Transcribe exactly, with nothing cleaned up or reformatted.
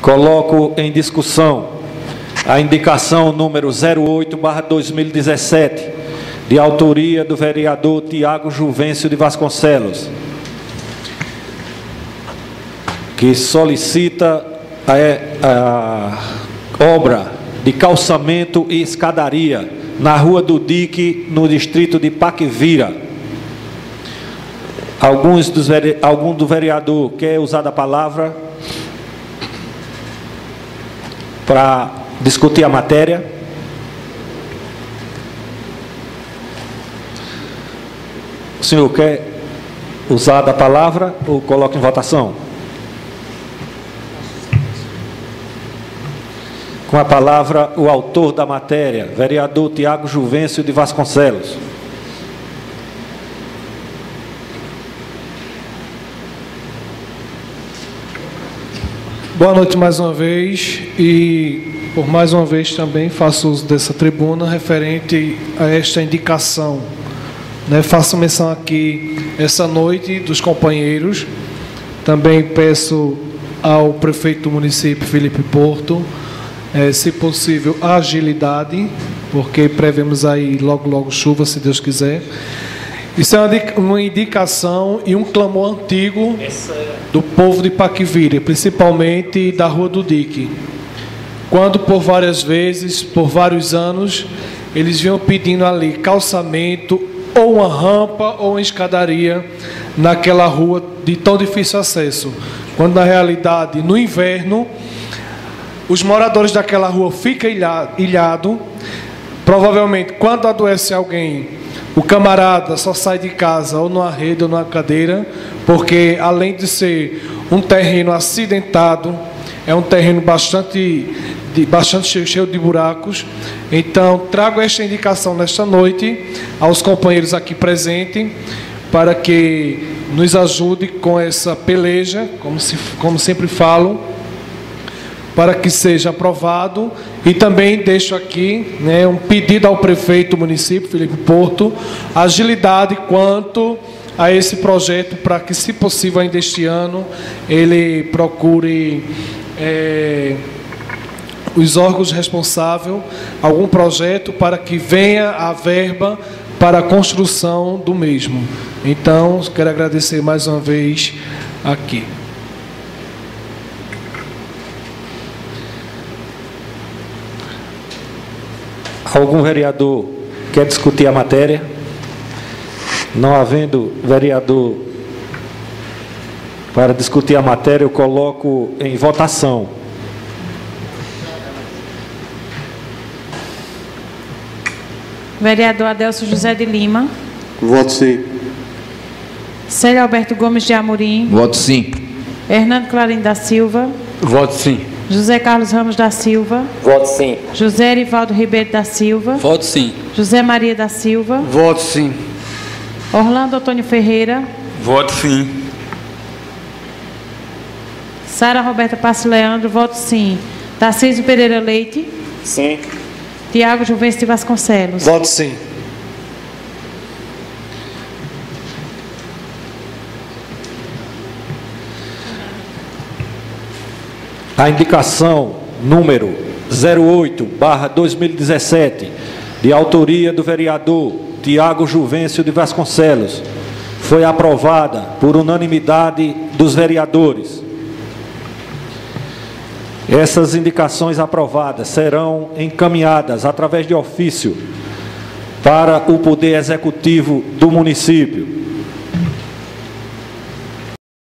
Coloco em discussão a indicação número zero oito barra dois mil e dezessete, de autoria do vereador Tiago Juvencio de Vasconcelos, que solicita a, a obra de calçamento e escadaria na Rua do Dique, no distrito de Paquivira. Alguns dos, algum do vereador quer usar a palavra para discutir a matéria? O senhor quer usar a palavra ou coloca em votação? Com a palavra, o autor da matéria, vereador Tiago Juvencio de Vasconcelos. Boa noite mais uma vez, e por mais uma vez também faço uso dessa tribuna referente a esta indicação. Né, faço menção aqui essa noite dos companheiros. Também peço ao prefeito do município, Felipe Porto, é, se possível, agilidade, porque prevemos aí logo, logo chuva, se Deus quiser. Isso é uma indicação e um clamor antigo do povo de Paquivira, principalmente da Rua do Dique. Quando por várias vezes, por vários anos, eles vinham pedindo ali calçamento, ou uma rampa, ou uma escadaria naquela rua de tão difícil acesso. Quando na realidade, no inverno, os moradores daquela rua ficam ilhados. Provavelmente, quando adoece alguém, o camarada só sai de casa ou numa rede ou numa cadeira, porque além de ser um terreno acidentado, é um terreno bastante, de, bastante cheio, cheio de buracos. Então, trago esta indicação nesta noite aos companheiros aqui presentes, para que nos ajude com essa peleja, como, se, como sempre falo, para que seja aprovado. E também deixo aqui, né, um pedido ao prefeito do município, Felipe Porto, agilidade quanto a esse projeto, para que, se possível, ainda este ano, ele procure é, os órgãos responsáveis, algum projeto para que venha a verba para a construção do mesmo. Então, quero agradecer mais uma vez aqui. Algum vereador quer discutir a matéria? Não havendo vereador para discutir a matéria, eu coloco em votação. Vereador Adelso José de Lima. Voto sim. Célio Alberto Gomes de Amorim. Voto sim. Hernando Clarim da Silva. Voto sim. José Carlos Ramos da Silva. Voto sim. José Erivaldo Ribeiro da Silva. Voto sim. José Maria da Silva. Voto sim. Orlando Antônio Ferreira. Voto sim. Sara Roberta Passo Leandro. Voto sim. Tarcísio Pereira Leite. Sim. Tiago Juvencio de Vasconcelos. Voto sim. A indicação número zero oito barra dois mil e dezessete, de autoria do vereador Tiago Juvencio de Vasconcelos, foi aprovada por unanimidade dos vereadores. Essas indicações aprovadas serão encaminhadas através de ofício para o Poder Executivo do município.